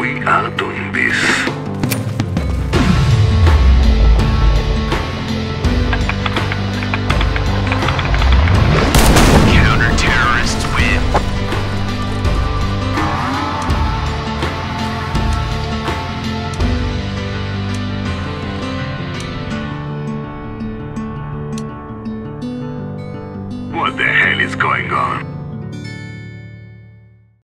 We are doing this. Counter-terrorists win. What the hell is going on?